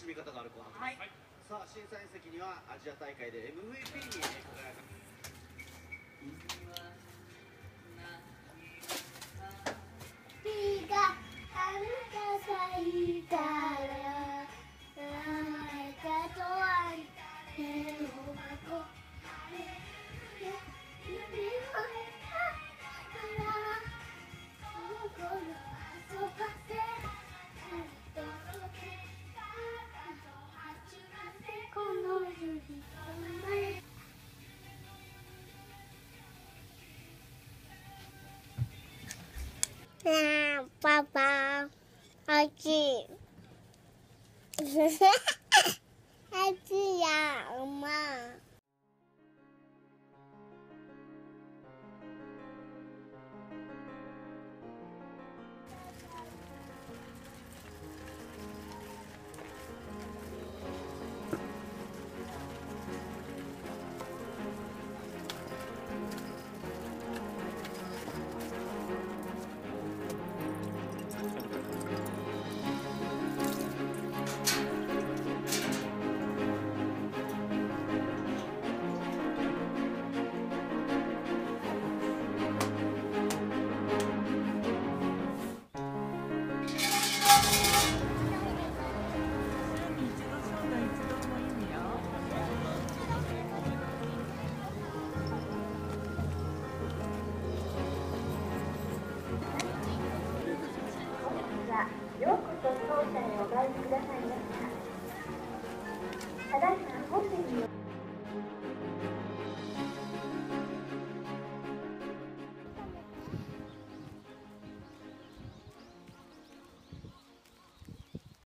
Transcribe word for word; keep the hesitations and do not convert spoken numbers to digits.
しみ方がある後半です。はい、さあ審査員席にはアジア大会で エムブイピー に輝か日が遥か咲いたら誰かと会い手をこう夢をパパ、あっち。あっちや、おま。ようこそ当社へお帰りくださいました。ただいま本日の